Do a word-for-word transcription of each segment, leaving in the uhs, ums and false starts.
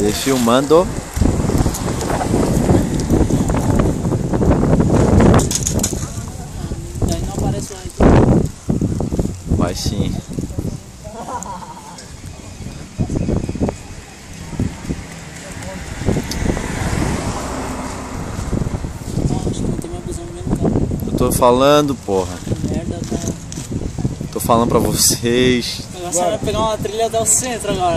Ele filmando. Daí não aparece lá. Vai sim. Eu tô falando, porra. Merda, cara. Tô falando pra vocês. Agora você vai pegar uma trilha até o centro agora.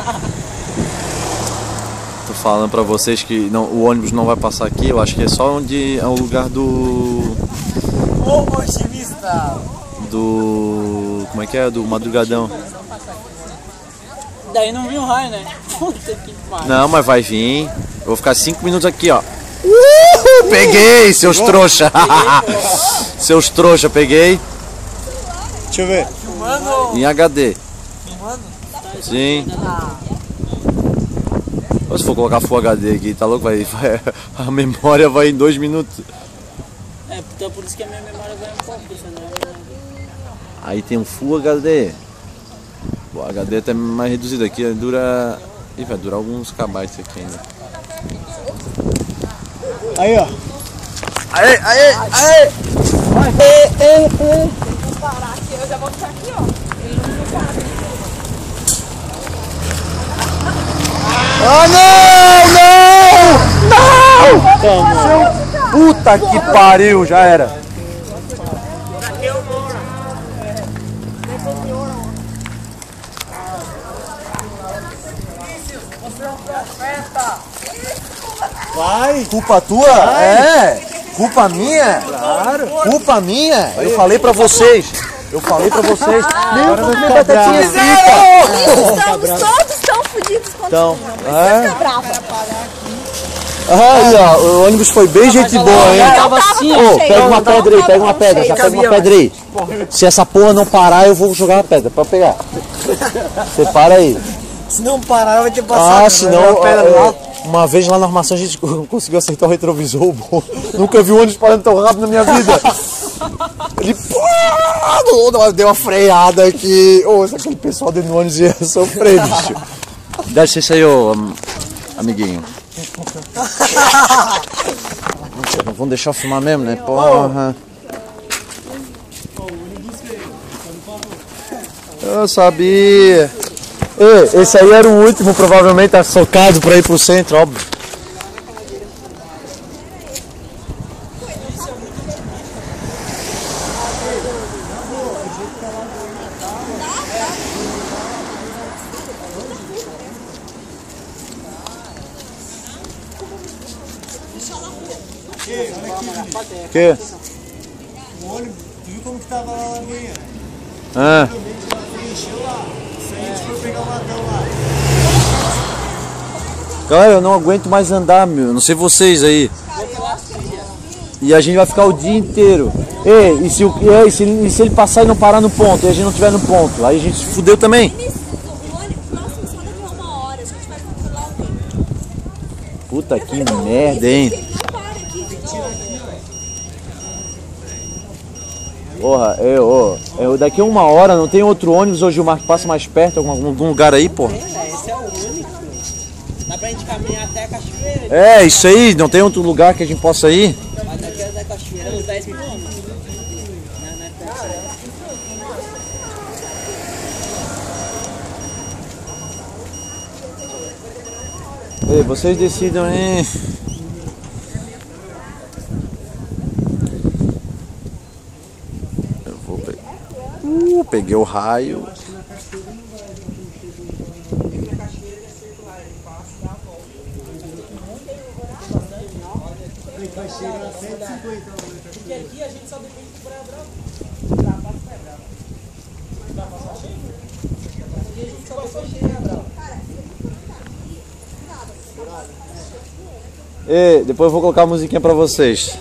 Tô falando pra vocês que não, o ônibus não vai passar aqui. Eu acho que é só onde é o lugar do... Ô, otimista! Do... Como é que é? Do Madrugadão. Daí não viu o raio, né? Puta que pariu. Não, mas vai vir. Eu vou ficar cinco minutos aqui, ó. Uhul, peguei, seus trouxa. Seus trouxa, peguei. Deixa eu ver. Filmando. Em H D. Filmando? Sim. Ou se for colocar Full H D aqui, tá louco? Vai, vai, a memória vai em dois minutos. É, então por isso que a minha memória vai um pouco, senão... Aí tem um Full H D. O H D é até mais reduzido aqui, dura... Ih, vai durar alguns kbytes aqui ainda. Aí, ó. Aê, aê, aê! Vou parar aqui, eu já vou ficar aqui, ó. Ele não vai parar aqui. Ah, não! Não! Não! Puta que pariu, já era. Vai! Culpa tua? É! Culpa minha? Claro! Culpa minha! Eu falei pra vocês! Eu falei pra vocês! Agora vai ficar batatinha frita! Estamos todos tão fodidos quanto Então, não é? fica brava. Aí, ó, o ônibus foi bem gente boa, hein? Tava assim, Ô, cheio, pega uma não pedra aí, tava pega uma tão pedra, cheio. já pega uma pedra aí. Se essa porra não parar, eu vou jogar uma pedra, pode pegar. Você para aí. Se não parar, vai ter passado. Ah, senão, ó, uma vez lá na armação a gente conseguiu acertar o retrovisor. Bom. Nunca vi um ônibus parando tão rápido na minha vida. Ele pô, deu uma freada aqui. Ô, se aquele pessoal dentro do ônibus ia sofrer, bicho. Dá licença aí, ô, amiguinho. Não vão deixar eu filmar mesmo, né? Porra. Eu sabia. Ei, esse aí era o último, provavelmente tá socado pra ir pro centro, óbvio. O quê? O ônibus, tu viu como que tava lá na meia? Ah. Encheu lá. Se a gente for pegar o ladrão lá. Cara, eu não aguento mais andar, meu. Não sei vocês aí. E a gente vai ficar o dia inteiro. Ei, e se, o, e se, e se ele passar e não parar no ponto, e a gente não estiver no ponto? Aí a gente se fudeu também. O ônibus próximo só daqui a uma hora. A gente vai controlar o tempo. Puta que merda, hein? Ele não para aqui de novo. Porra, eu, eu, daqui a uma hora não tem outro ônibus ou Gilmar que passa mais perto, algum, algum lugar aí, porra? esse é o único. Dá pra gente caminhar até a cachoeira. É, isso aí, não tem outro lugar que a gente possa ir? Mas daqui da cachoeira uns dez quilômetros. Ei, vocês decidam, hein? Eu vou pegar. Uh, peguei o raio. Vai chegar a cento e cinquenta. Porque aqui a gente só depende do Praia Brava. Lá passa Praia Brava. Vai passar cheio? Aqui a gente só passou cheio Praia Brava. Ei, depois eu vou colocar a musiquinha pra vocês.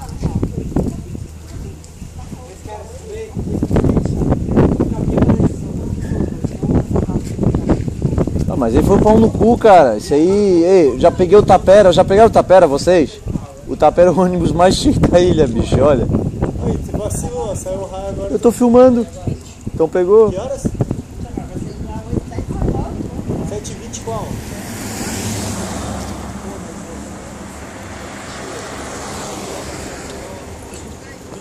Ah, mas ele foi um pau no cu, cara. Isso aí, ei, já peguei o Tapera, já pegaram o Tapera vocês? O Tapera é o ônibus mais chique da ilha, bicho, olha. Oi, você vacilou, saiu o raio agora. Eu tô filmando. Então pegou? Que horas? sete e vinte qual?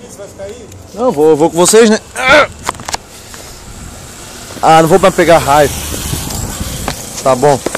Você vai ficar aí? Não, vou, vou com vocês, né? Ah, não vou pra pegar raio. Tá bom.